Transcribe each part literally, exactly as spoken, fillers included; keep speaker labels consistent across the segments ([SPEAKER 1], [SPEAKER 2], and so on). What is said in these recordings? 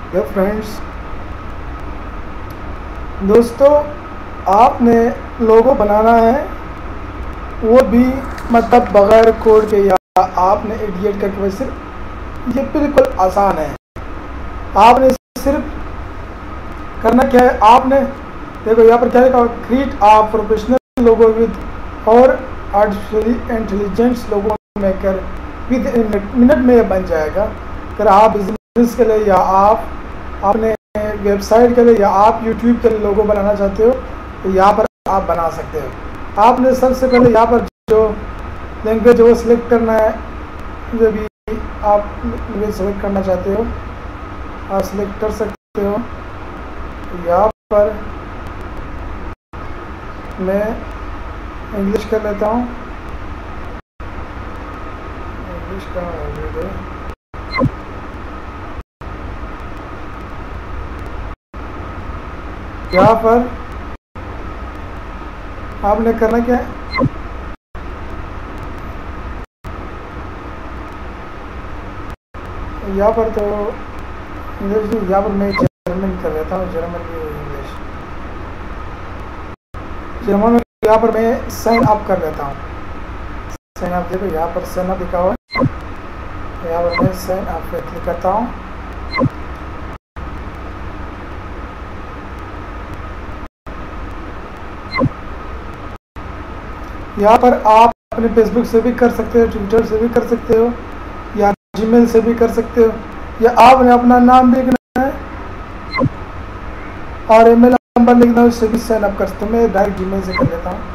[SPEAKER 1] Hello friends, दोस्तों आपने लोगो बनाना है वो भी मतलब बग़ैर कोड के, या आपने एडिट करके वैसे ये बिल्कुल आसान है। आपने सिर्फ करना क्या है, आपने देखो यहाँ पर क्या लिखा है, create a professional logo with our artificial intelligence logo maker with minute में ये बन जाएगा। अगर आप बिजनेस के लिए या आप अपने वेबसाइट के लिए या आप यूट्यूब के लिए लोगो बनाना चाहते हो तो यहाँ पर आप बना सकते हो। आपने सबसे पहले यहाँ पर जो लैंग्वेज वो सिलेक्ट करना है, जो भी आप लैंग्वेज सेलेक्ट करना चाहते हो आप सिलेक्ट कर सकते हो। यहाँ पर मैं इंग्लिश कर लेता हूँ, इंग्लिश का यहाँ पर आपने करना क्या है, यहाँ पर तो इंग्लिश, यहाँ पर मैं जर्मन कर लेता हूँ, जर्मन की इंग्लिश जर्मन में। यहाँ पर मैं साइन अप कर लेता हूँ, साइन अप देखो यहाँ पर साइन अप लिखा हुआ है, यहाँ पर मैं साइन अप पे क्लिक करता हूँ। यहाँ पर आप अपने फेसबुक से भी कर सकते हो, ट्विटर से भी कर सकते हो, या जीमेल से भी कर सकते हो, या आपने अपना नाम भी लिखना है और ईमेल नंबर लिखना है, उससे भी साइन अप कर सकते हो। मैं डायरेक्ट जीमेल से कर लेता हूँ,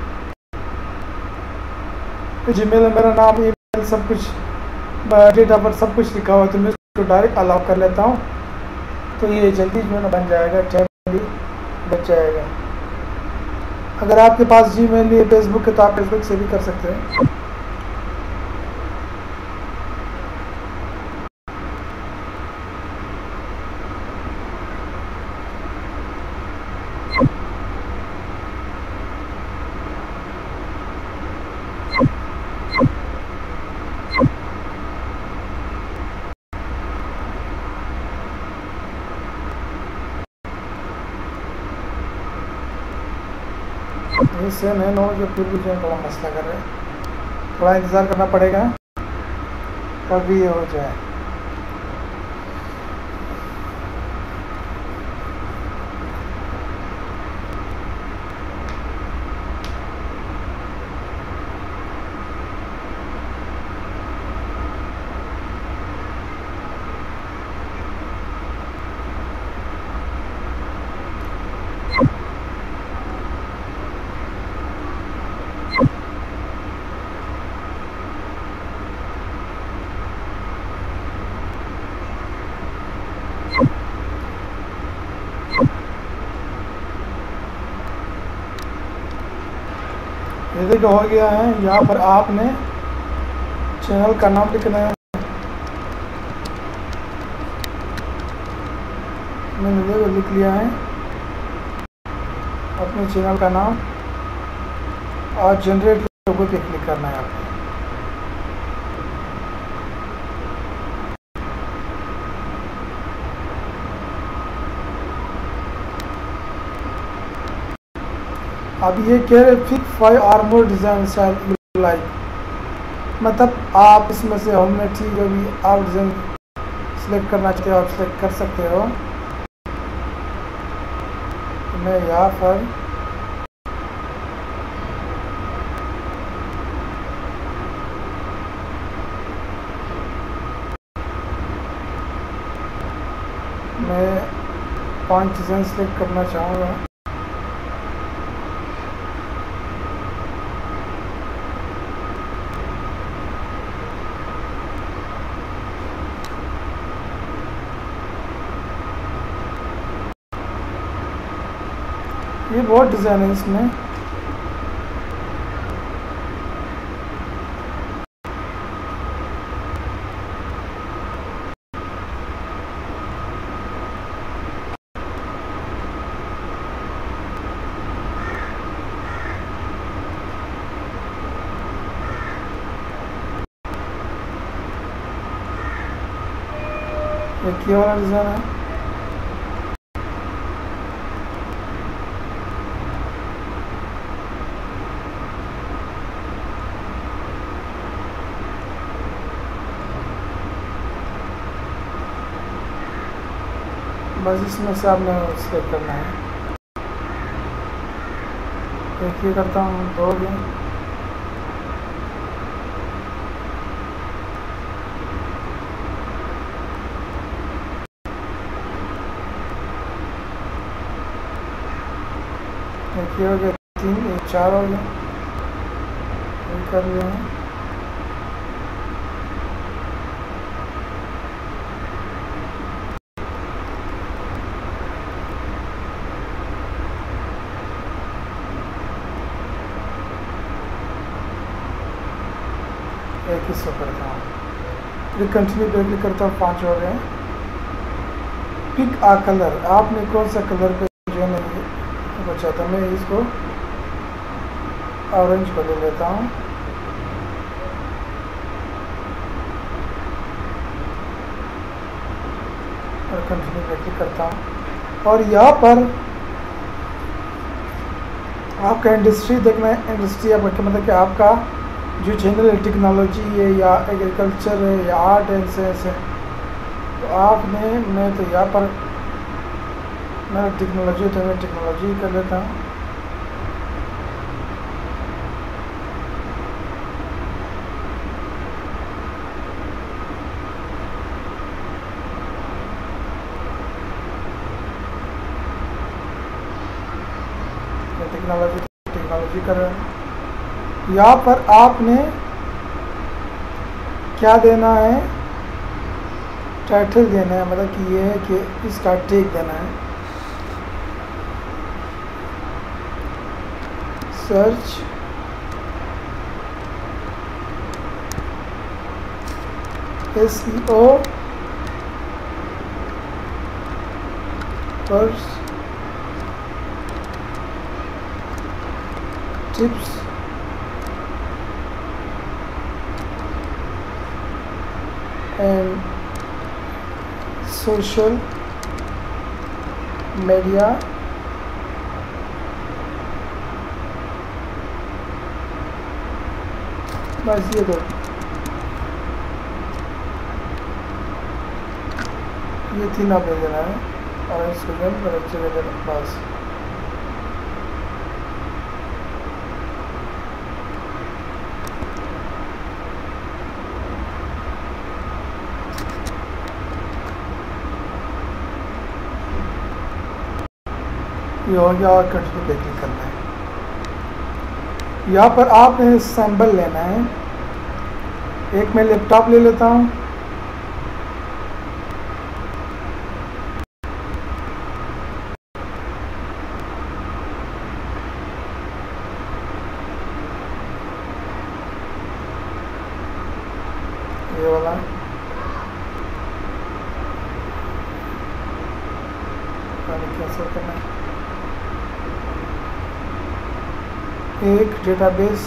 [SPEAKER 1] तो जीमेल में मेरा नाम, ईमेल सब कुछ, डेट ऑफ बर्थ सब कुछ लिखा हुआ है, तो मैं उसको डायरेक्ट अलाउ कर लेता हूँ। तो ये जल्दी जो है ना बन जाएगा, टाइम भी बच जाएगा। अगर आपके पास जीमेल नहीं है, फेसबुक है, तो आप फेसबुक से भी कर सकते हैं। इससे नहीं हो जो फिर भी जो है थोड़ा मसला कर रहे हैं, थोड़ा इंतज़ार करना पड़ेगा कभी ये हो जाए। ये देखो हो गया है। यहाँ पर आपने चैनल का नाम लिखना है, मैंने देखो लिख लिया है अपने चैनल का नाम, और जनरेट लोगो पे क्लिक करना है आपको। अब ये कह रहे pick five or more design style you like, मतलब आप इसमें से हमने ठीक जो भी आप डिज़ाइन सिलेक्ट करना चाहते हो आप सिलेक्ट कर सकते हो। तो मैं यहाँ पर मैं पांच डिज़ाइन सिलेक्ट करना चाहूँगा। ये बहुत डिज़ाइन है इसमें, एक ये वाला डिज़ाइन है। बस इसमें से आपने सेलेक्ट करना है। एक ये करता हूँ, दो भी एक ये हो गया, तीन एक चार हो गया, ये कर लिए हैं। एक हिस्सा करता हूँ, फिर कंटिन्यू पे क्लिक करता हूँ, पाँच हो गए। पिक आ कलर, आपने कौन सा कलर पे जो है ना ये चाहता हूँ, मैं इसको ऑरेंज को ले लेता हूँ। और कंटिन्यू पे क्लिक करता हूँ। और यहाँ पर आपका इंडस्ट्री देखना है। इंडस्ट्री आपका मतलब कि आपका जो जनरल टेक्नोलॉजी है या एग्रीकल्चर है या आर्ट एंड साइंस है, तो आपने मैं तो यहाँ पर मेरा टेक्नोलॉजी तो मैं टेक्नोलॉजी कर लेता हूँ। टेक्नोलॉजी टेक्नोलॉजी कर रहे हैं। यहाँ पर आपने क्या देना है, टाइटल देना है, मतलब कि ये है कि इसका टैग देना है। Search S E O first tips and social media बस ये दो, ये तीन आप दे देना है। और इसको जो बच्चे दे देना बस। ये हो गया। और कंटिन्यू पे क्लिक करना है। यहाँ पर आपने सैम्बल लेना है। एक मैं लैपटॉप ले लेता हूँ। ये वाला कैंसिल करना है। एक database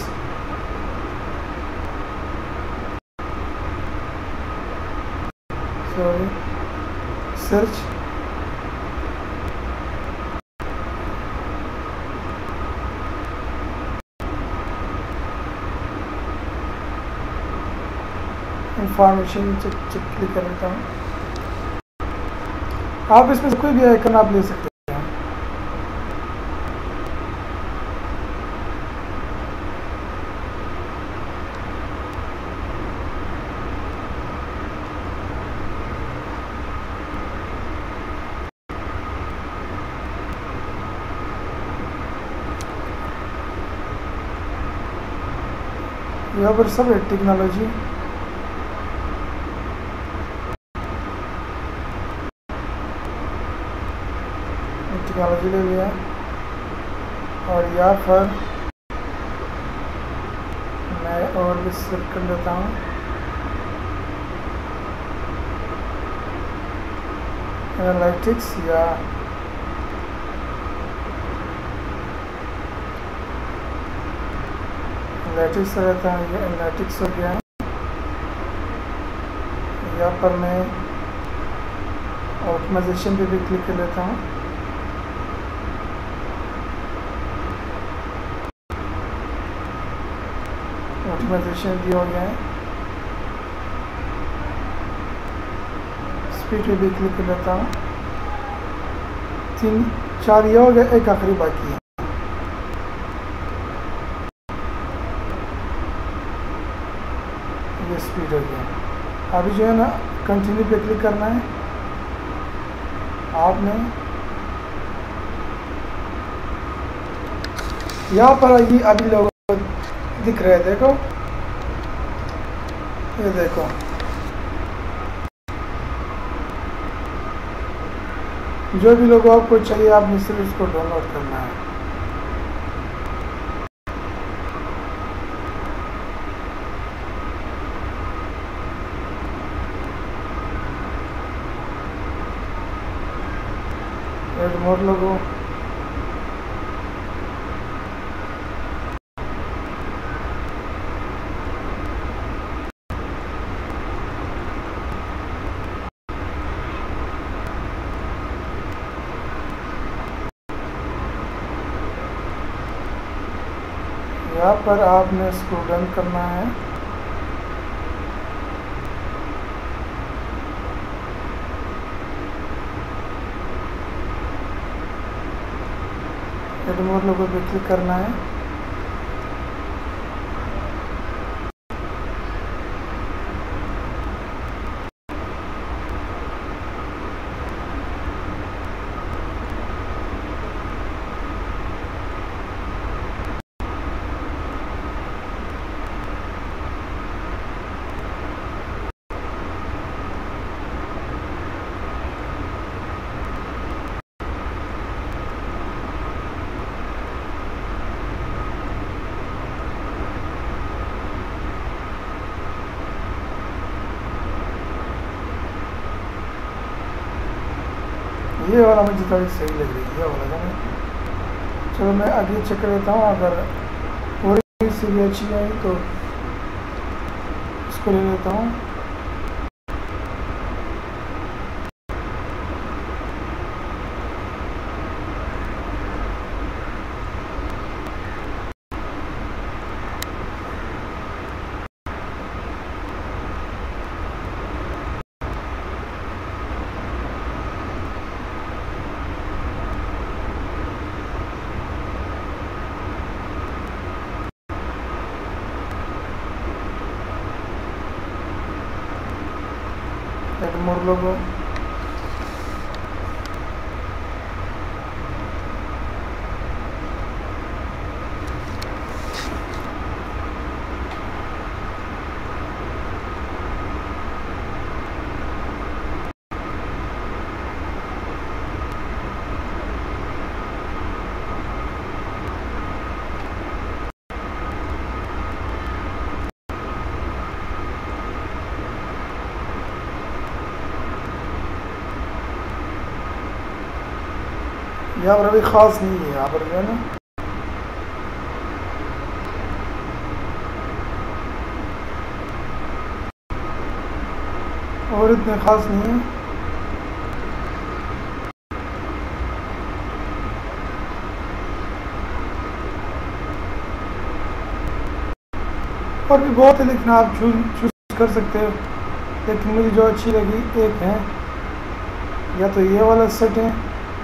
[SPEAKER 1] sorry search information check check click कर लेता हूँ। आप इसमें से कोई भी आइकन आप ले सकते हैं। यहाँ पर सब है टेक्नोलॉजी। टेक्नोलॉजी ले लिया। और यहाँ पर मैं और भी सिलेक्ट कर लेता हूँ। एनालिटिक्स या एनालिटिक्स रहता है, ये एनालिटिक्स हो गया है। यहाँ पर मैं ऑप्टिमाइजेशन पे भी क्लिक कर लेता हूँ। ऑप्टिमाइजेशन भी हो गया है। स्पीड पे भी क्लिक कर लेता हूँ। तीन चार ये हो गया, एक आखिरी बाकी है। ये स्पीड हो गया। अभी जो है ना कंटिन्यू पे क्लिक करना है आपने। यहाँ पर ये अभी लोग दिख रहे हैं, देखो ये देखो, जो भी लोगों आपको चाहिए आपने सिर्फ इसको डाउनलोड करना है। एड मोर लोगो, यहाँ पर आपने इसको डन करना है। एड मोर लोगों पे क्लिक करना है। ये वाला मुझे थोड़ी सही लग रही है, ये वाला था। चलो मैं आगे चेक कर लेता हूँ, अगर और से भी अच्छी आई तो इसको ले लेता हूँ। एड मोर लोगो, यहाँ पर अभी ख़ास नहीं है, यहाँ पर जो है ना और इतने ख़ास नहीं है। और भी बहुत है, लेकिन आप चूज चूज कर सकते हो। लेकिन मुझे जो अच्छी लगी एक है, या तो ये वाला सेट है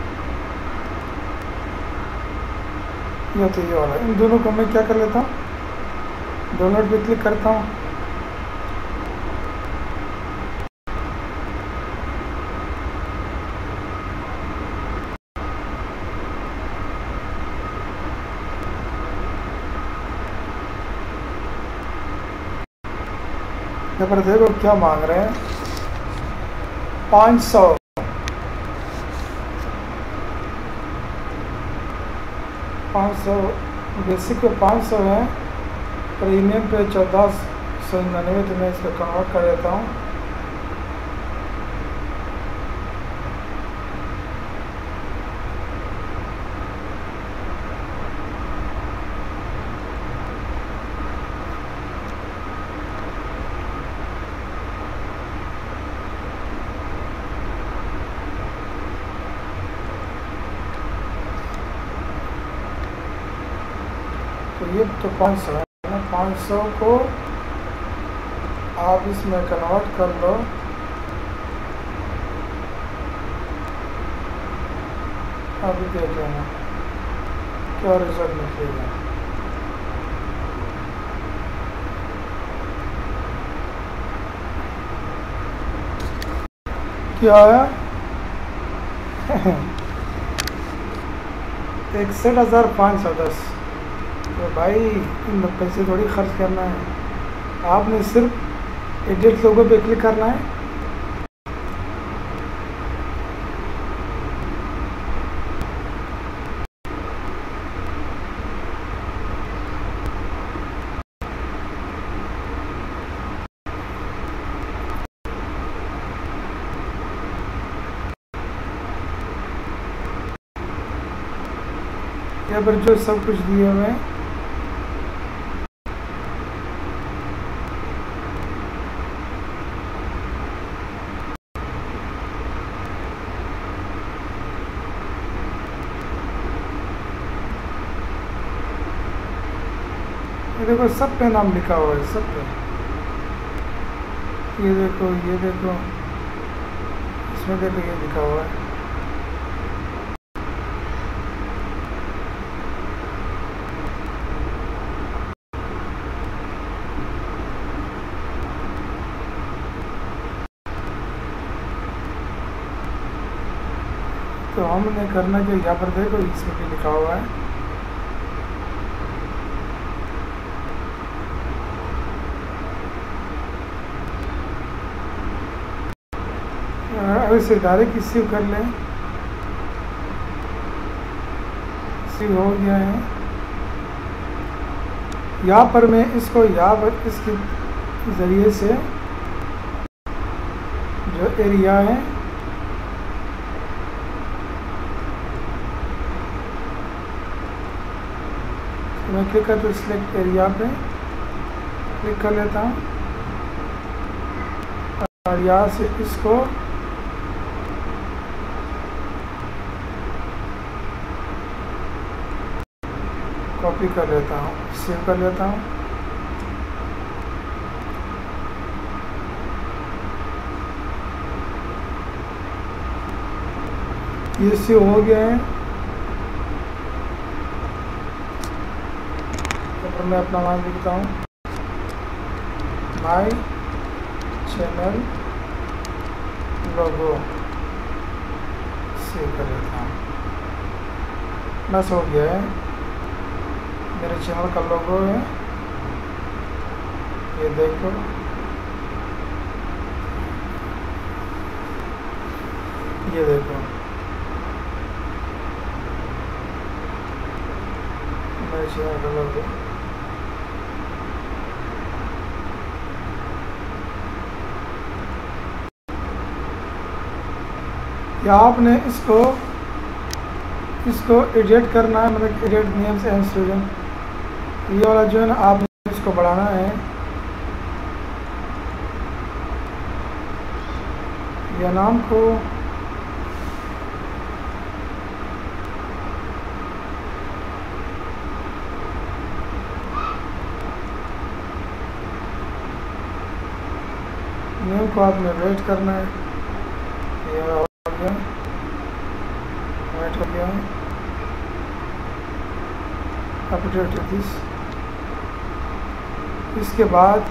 [SPEAKER 1] या तो ये वाला। इन दोनों को मैं क्या कर लेता हूँ, डाउनलोड पे क्लिक करता हूँ। यहाँ पर देखो क्या मांग रहे हैं, पाँच सौ। पाँच सौ बेसिक पे पाँच सौ है, प्रीमियम पे चौदह सौ निन्यानवे। तो मैं इसका कन्वर्ट कर देता हूँ। ये तो पाँच सौ है ना, पाँच सौ को आप इसमें कन्वर्ट कर लो। अभी देख लेना क्या रिजल्ट निकलेगा। क्या आया? इकसठ हज़ार पाँच सौ दस। तो भाई इन पैसे थोड़ी खर्च करना है, आपने सिर्फ एडिट लोगों पे क्लिक करना है। यहाँ पर जो सब कुछ दिए हुए हैं, ये देखो सब पे नाम लिखा हुआ है, सब पे। ये देखो, ये देखो, इसमें देखो ये लिखा हुआ है। तो हमने करना क्या, यहाँ पर देखो इसमें भी लिखा हुआ है। अगर इसे डायरेक्ट रिसीव कर लें, रिसीव हो गया है। यहाँ पर मैं इसको यहाँ पर इसके ज़रिए से जो एरिया है मैं क्लिक कर तो सिलेक्ट एरिया पे क्लिक कर लेता हूँ और यहाँ से इसको कॉपी कर लेता हूँ, सेव कर लेता हूँ। ये सेव हो गया है। तो मैं अपना नाम लिखता हूँ, माई चैनल लोगो, सेव कर लेता हूँ। बस हो गया है, मेरे चैनल का लोगो है, ये देखो। ये देखो मेरे चैनल का लोगो। या आपने इसको इसको एडिट करना है, मतलब एडिट नेम्स एंड स्टूडेंट, ये वाला जो है ना आपने इसको बढ़ाना है। या नाम को नेम को आपने वेट करना है। ये हो गया, वेट हो गया, अपडेट दिस। इसके बाद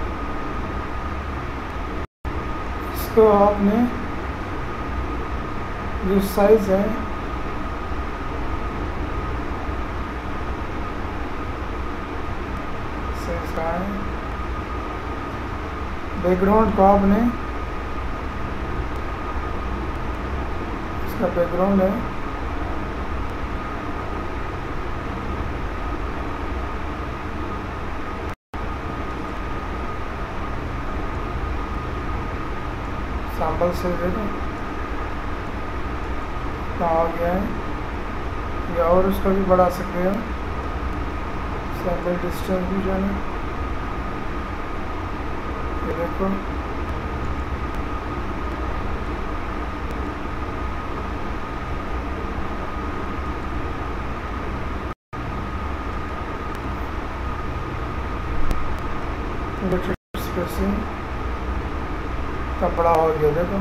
[SPEAKER 1] इसको आपने जो साइज है साइज का है, बैकग्राउंड को आपने, इसका बैकग्राउंड है सैम्पल से देखो कहाँ हो गया है। या और उसको भी बढ़ा सकते हो, सैम्पल डिस्टेंस भी जाना। ये देखो फिर से कपड़ा हो गया देखो।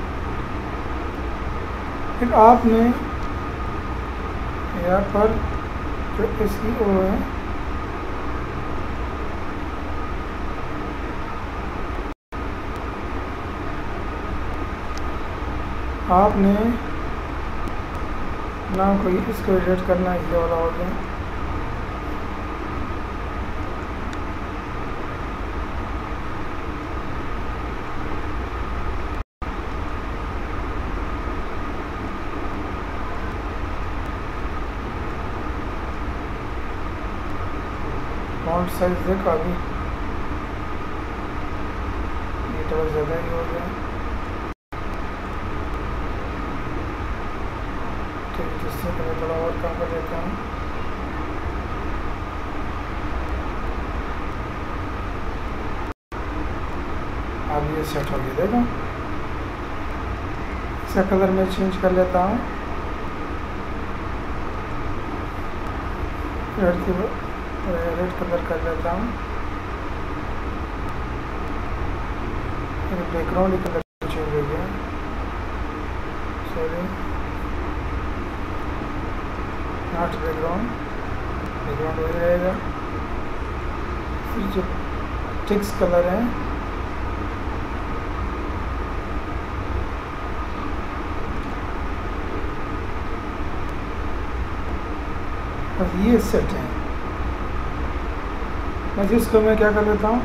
[SPEAKER 1] फिर आपने यहाँ पर जो इसकी वो है आपने ना कोई इसको एडिट करना है, ये वाला हो गया। फॉन्ट साइज देखो अभी ये थोड़ा ज़्यादा ही हो गया। ठीक है, जिससे मैं थोड़ा और कम कर देता हूँ। अब ये सेट हो गया देखो। इसका कलर मैं चेंज कर लेता हूँ, रेड की रेड कलर कर लेता हूँ। बैकग्राउंड कलर चेंज हो गया, सॉरी नॉट बैकग्राउंड, बैकग्राउंड वही रहेगा। फिर जो टेक्स्ट कलर है बस ये सेट है। बस इसको मैं क्या कर लेता हूँ,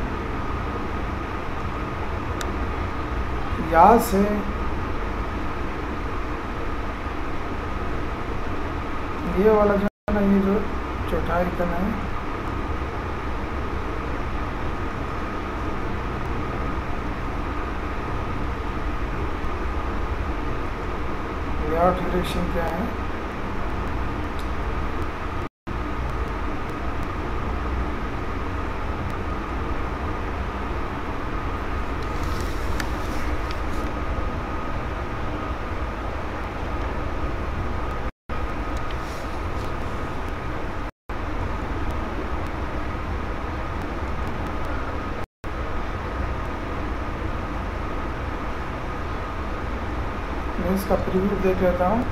[SPEAKER 1] यहाँ से ये वाला जो है ना, ये जो चौथा आइकन है लेआउट डायरेक्शन क्या है, मैं इसका प्रीव्यू देख लेता हूँ।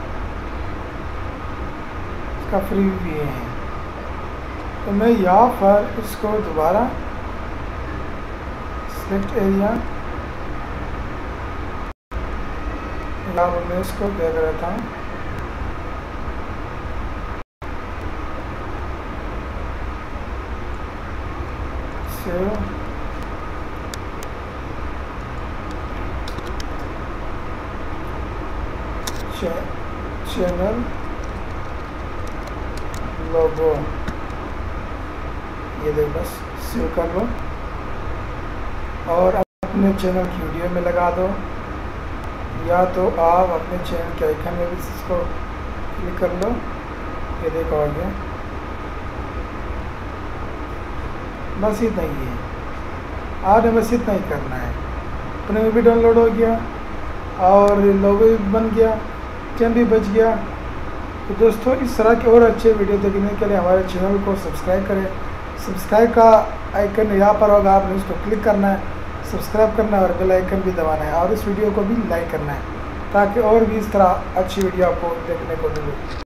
[SPEAKER 1] इसका प्रीव्यू ये है, तो मैं यहाँ पर इसको दोबारा सिलेक्ट एरिया, यहाँ पर मैं इसको देख लेता हूँ। सेव चैनल लोगो, ये देखो बस सेव कर लो और अपने चैनल की वीडियो में लगा दो, या तो आप अपने चैनल के आइकन में भी इसको क्लिक कर लो। ये देखो आ गया, बस इतना ही है। आपने बस इतना ही करना है। अपने में भी डाउनलोड हो गया और लोगो भी बन गया, टाइम भी बच गया। तो दोस्तों, इस तरह के और अच्छे वीडियो देखने के लिए हमारे चैनल को सब्सक्राइब करें। सब्सक्राइब का आइकन यहाँ पर होगा, आपने उसको क्लिक करना है, सब्सक्राइब करना है और बेल आइकन भी दबाना है और इस वीडियो को भी लाइक करना है, ताकि और भी इस तरह अच्छी वीडियो आपको देखने को मिले।